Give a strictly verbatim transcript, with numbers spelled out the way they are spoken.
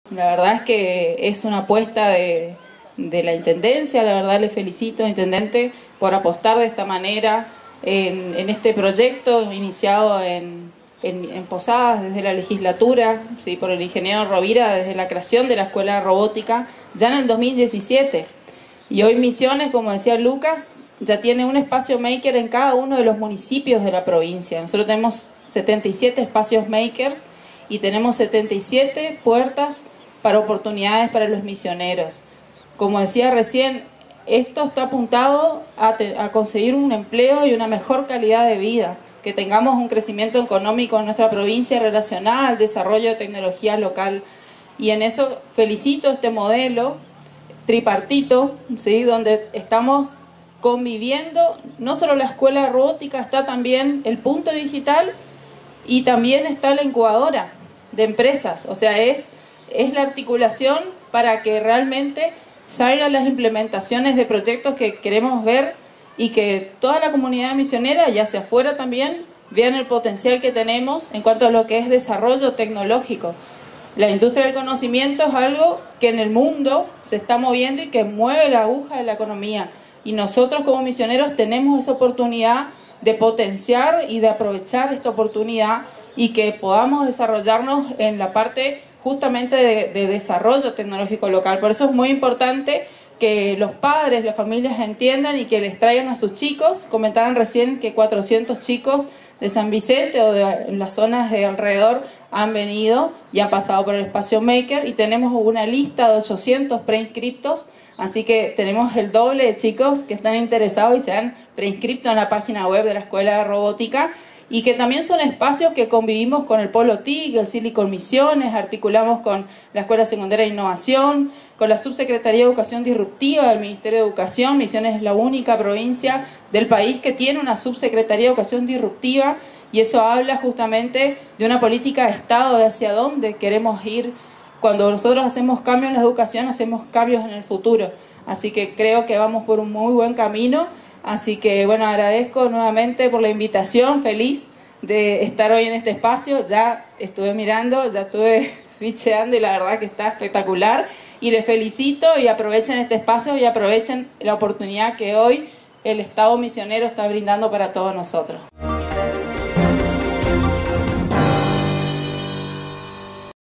La verdad es que es una apuesta de, de la Intendencia. La verdad le felicito, Intendente, por apostar de esta manera en, en este proyecto iniciado en, en, en Posadas desde la legislatura, ¿sí?, por el ingeniero Rovira, desde la creación de la Escuela de Robótica ya en el dos mil diecisiete. Y hoy Misiones, como decía Lucas, ya tiene un espacio maker en cada uno de los municipios de la provincia. Nosotros tenemos setenta y siete espacios makers y tenemos setenta y siete puertas para oportunidades para los misioneros. Como decía recién, esto está apuntado a, te, a conseguir un empleo y una mejor calidad de vida, que tengamos un crecimiento económico en nuestra provincia relacionado al desarrollo de tecnología local. Y en eso felicito este modelo tripartito, ¿sí?, donde estamos conviviendo. No solo la escuela de robótica, está también el punto digital y también está la incubadora de empresas. O sea, es, es la articulación para que realmente salgan las implementaciones de proyectos que queremos ver y que toda la comunidad misionera, ya hacia afuera también, vean el potencial que tenemos en cuanto a lo que es desarrollo tecnológico. La industria del conocimiento es algo que en el mundo se está moviendo y que mueve la aguja de la economía. Y nosotros como misioneros tenemos esa oportunidad de potenciar y de aprovechar esta oportunidad y que podamos desarrollarnos en la parte justamente de, de desarrollo tecnológico local. Por eso es muy importante que los padres, las familias entiendan y que les traigan a sus chicos. Comentaban recién que cuatrocientos chicos de San Vicente o de las zonas de alrededor han venido y han pasado por el espacio Maker, y tenemos una lista de ochocientos preinscriptos, así que tenemos el doble de chicos que están interesados y se han preinscripto en la página web de la Escuela de Robótica, y que también son espacios que convivimos con el Polo T I C, el Silicon Misiones, articulamos con la Escuela Secundaria de Innovación, con la Subsecretaría de Educación Disruptiva del Ministerio de Educación. Misiones es la única provincia del país que tiene una Subsecretaría de Educación Disruptiva, y eso habla justamente de una política de Estado, de hacia dónde queremos ir. Cuando nosotros hacemos cambios en la educación, hacemos cambios en el futuro. Así que creo que vamos por un muy buen camino. Así que, bueno, agradezco nuevamente por la invitación, feliz de estar hoy en este espacio. Ya estuve mirando, ya estuve bicheando y la verdad que está espectacular. Y les felicito y aprovechen este espacio y aprovechen la oportunidad que hoy el Estado misionero está brindando para todos nosotros.